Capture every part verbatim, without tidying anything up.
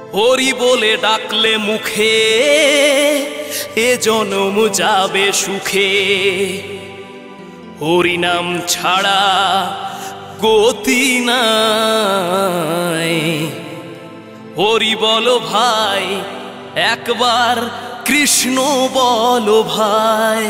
হরি বলে ডাকলে মুখে এ জনম যাবে সুখে। হরি নাম ছাড়া গতি নাই। হরি বলো ভাই একবার, কৃষ্ণ বলো ভাই।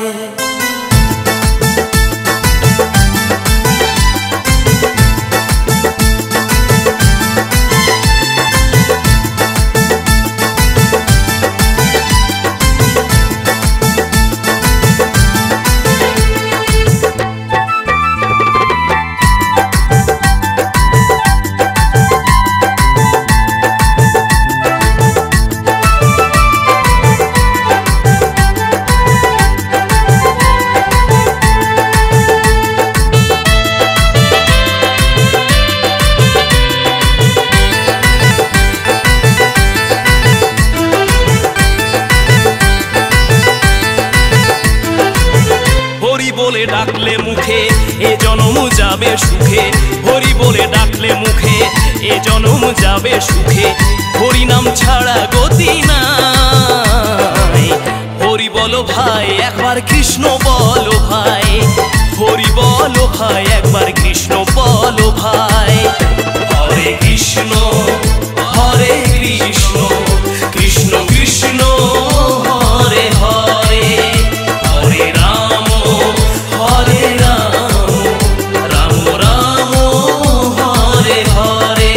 বলে ডাকলে মুখে এ জনম যাবে সুখে। হরি বলে ডাকলে মুখে এ জনম যাবে সুখে। হরি নাম ছাড়া গতি নাই। হরি বলো ভাই একবার, কৃষ্ণ বলো ভাই। হরি বলো ভাই একবার, কৃষ্ণ বলো ভাই। হরে কৃষ্ণ হরে কৃষ্ণ, কৃষ্ণ কৃষ্ণ হরে হরে। হরে রাম হরে রাম, রাম রাম হরে হরে।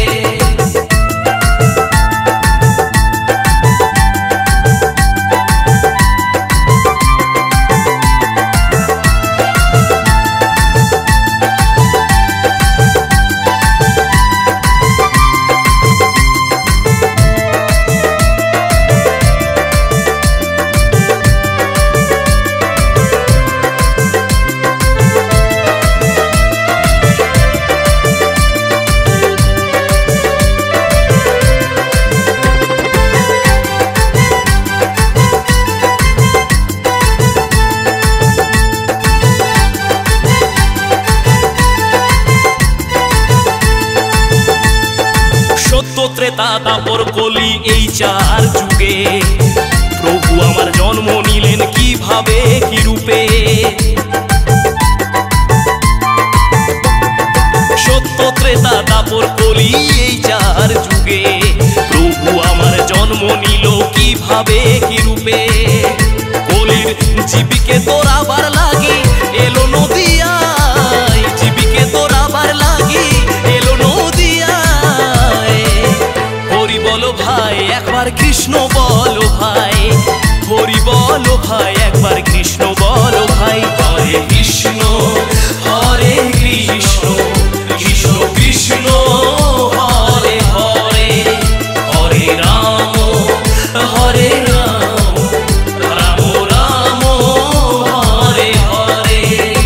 ত্রেতা দাপর কলি এই চার যুগে প্রভু আমার জন্ম নিলেন কিভাবে কি রূপে। সত্য ত্রেতা দাপর কলি এই চার যুগে প্রভু আমার জন্ম নিল কিভাবে কি রূপে। কলির জীবিকে তোরাবার লাগি এলো নদিয়ায়, জীবিকে তোরাবার লাগি এলো নদিয়ায়। হরি বলো ভাই একবার, কৃষ্ণ বলো ভাই। হরি বলো ভাই একবার, কৃষ্ণ বলো ভাই। হরে কৃষ্ণ হরে কৃষ্ণ, কৃষ্ণ কৃষ্ণ হরে হরে। হরে রাম হরে রাম, রাম রাম হরে হরে।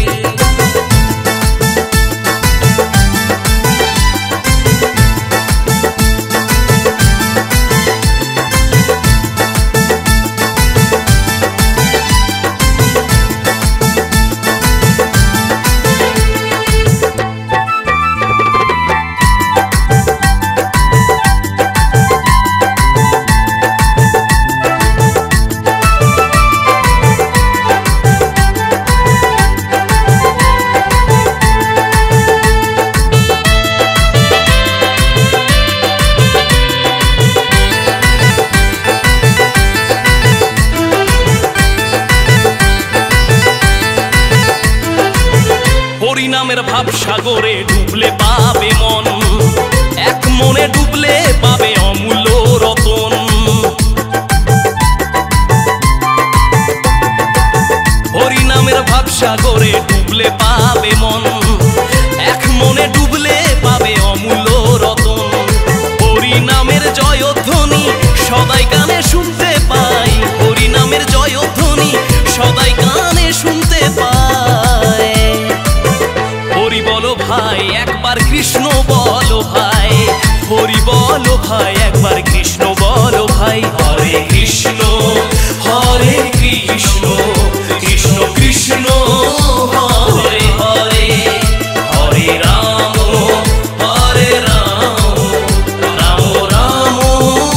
হরি নামের ভাব সাগরে ডুবলে পাবে মন, এক মনে ডুবলে পাবে অমূল্য রতন। হরি নামের ভাব সাগরে ডুবলে পাবে মন, এক মনে ডুবলে পাবে অমূল্য রতন। হরি নামের জয়ধ্বনি সদাই কানে শুনতে পাই, হরি নামের জয়ধ্বনি সদাই কানে শুনতে পাই। হরি বলো ভাই একবার, কৃষ্ণ বলো ভাই। হরি বলো ভাই একবার, কৃষ্ণ বলো ভাই। হরে কৃষ্ণ হরে কৃষ্ণ, কৃষ্ণ কৃষ্ণ হরে হরে। হরে রাম হরে রাম, রাম রাম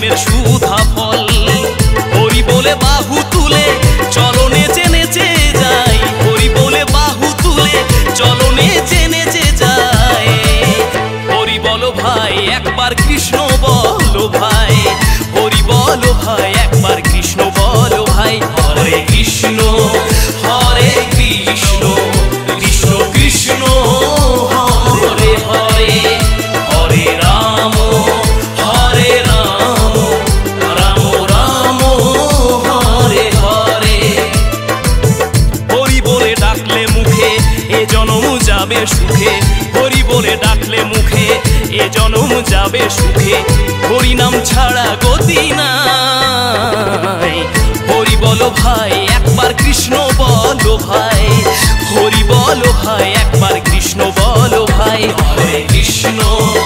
প্রেমের সুধা ফল। হরি বলে বাহু তুলে চলো নেচে নেচে যাই, হরি বলে বাহু তুলে চলো নেচে নেচে যাই। হরি বলো ভাই একবার কৃষ্ণ বলো ভাই, হরি বলো ভাই একবার কৃষ্ণ বলো ভাই। হরে কৃষ্ণ হরে কৃষ্ণ কৃষ্ণ কৃষ্ণ হরে হরে, হরে রাম হরে রাম রাম রাম হরে হরে। হরি বলে ডাকলে মুখে এ জনম যাবে সুখে, হরি বলে ডাকলে মুখে এ জনম যাবে সুখে। হরি নাম ছাড়া গতি নাই, হরি বলো ভাই একবার কৃষ্ণ বলো ভাই, হরি বলো ভাই একবার কৃষ্ণ বলো ভাই। হরে কৃষ্ণ